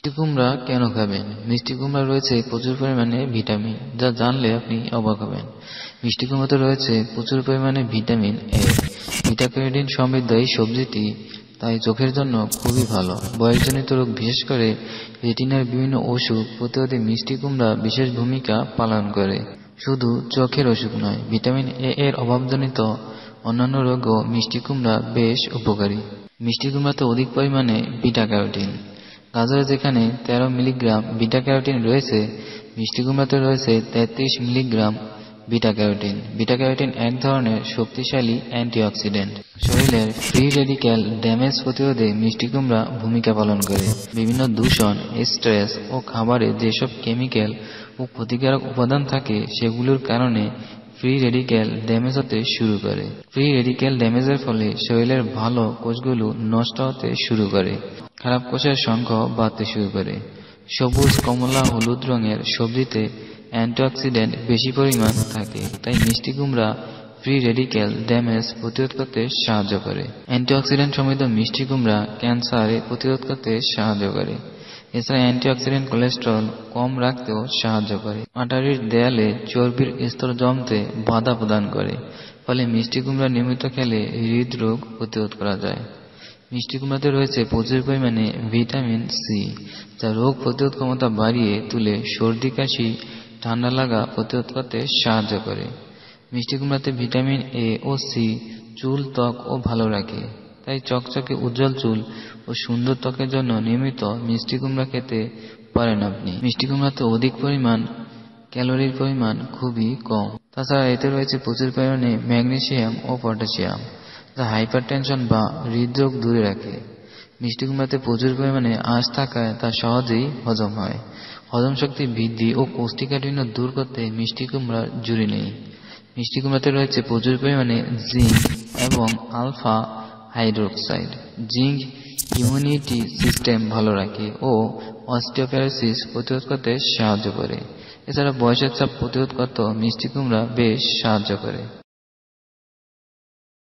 মিষ্টি কুমড়া কেন খাবেন? মিষ্টি কুমড়া রয়েছে প্রচুর পরিমাণে ভিটামিন, যা জানলে আপনি অবাক হবেন। মিষ্টি কুমড়াতে রয়েছে প্রচুর পরিমাণে ভিটামিন এ। বিটা ক্যারোটিন সমৃদ্ধ এই সবজিটি তাই চোখের জন্য খুবই ভালো। বয়সজনিত রোগ, বিশেষ করে রেটিনার বিভিন্ন অসুখ প্রতিরোধে মিষ্টি কুমড়া বিশেষ ভূমিকা পালন করে। শুধু চোখের অসুখ নয়, ভিটামিন এ এর অভাবজনিত অন্যান্য রোগও মিষ্টি কুমড়া বেশ উপকারী। মিষ্টি কুমড়াতে অধিক পরিমাণে বিটা ক্যারোটিন। গাজরে যেখানে 13 মিলিগ্রাম বিটা ক্যারোটিন রয়েছে, মিষ্টি কুমড়াতে রয়েছে 33 milligram beta carotene. Beta carotene এক ধরনের শক্তিশালী অ্যান্টিঅক্সিডেন্ট। শরীরের ফ্রি রেডিক্যাল ড্যামেজ প্রতিরোধে মিষ্টি কুমড়া ভূমিকা পালন করে। বিভিন্ন দূষণ, স্ট্রেস ও খাবারে যেসব কেমিক্যাল ও ক্ষতিকারক উপাদান থাকে, সেগুলোর কারণে ফ্রি রেডিক্যাল ড্যামেজ হতে শুরু করে। ফ্রি রেডিক্যাল ড্যামেজের ফলে শরীরের ভালো কোষগুলো নষ্ট হতে শুরু করে, খারাপ কোষের সংখ্যা বাড়তে শুরু করে। সবুজ, কমলা, হলুদ রঙের সবজিতে অ্যান্টিঅক্সিডেন্ট বেশি পরিমাণ থাকে, তাই মিষ্টি কুমড়া ফ্রি রেডিক্যাল ড্যামেজ প্রতিরোধ করতে সাহায্য করে। অ্যান্টিঅক্সিডেন্ট সমৃদ্ধ মিষ্টি কুমড়া ক্যান্সার প্রতিরোধ করতে সাহায্য করে। এছাড়া অ্যান্টিঅক্সিডেন্ট কোলেস্টেরল কম রাখতেও সাহায্য করে। আর্টারির দেয়ালে চর্বির স্তর জমতে বাধা প্রদান করে, ফলে মিষ্টি কুমড়া নিয়মিত খেলে হৃদরোগ প্রতিরোধ করা যায়। মিষ্টি কুমড়াতে রয়েছে প্রচুর পরিমাণে ভিটামিন সি, যা রোগ প্রতিরোধ ক্ষমতা বাড়িয়ে তুলে সর্দি, কাশি, ঠান্ডা লাগা প্রতিরোধ করতে সাহায্য করে। মিষ্টি কুমড়াতে ভিটামিন এ ও সি চুল, ত্বক ও ভালো রাখে, তাই চকচকে উজ্জ্বল চুল ও সুন্দর ত্বকের জন্য নিয়মিত মিষ্টি কুমড়া খেতে পারেন আপনি। মিষ্টি কুমড়াতে অধিক পরিমাণ ক্যালোরির পরিমাণ খুবই কম। তাছাড়া এতে রয়েছে প্রচুর পরিমাণে ম্যাগনেসিয়াম ও পটাশিয়াম, যা হাইপারটেনশন বা হৃদরোগ দূরে রাখে। মিষ্টি কুমড়াতে প্রচুর পরিমাণে আঁশ থাকায় তা সহজেই হজম হয়। হজম শক্তি বৃদ্ধি ও কোষ্ঠকাঠিন্য দূর করতে মিষ্টি কুমড়ার জুড়ি নেই। মিষ্টি কুমড়াতে রয়েছে প্রচুর পরিমাণে জিঙ্ক এবং alpha hydroxide. Zinc immunity system ভালো রাখে ও অস্টিওপোরোসিস প্রতিরোধ করতে সাহায্য করে। এছাড়া বয়সের চাপ প্রতিরোধ করতেও মিষ্টি কুমড়া বেশ সাহায্য করে।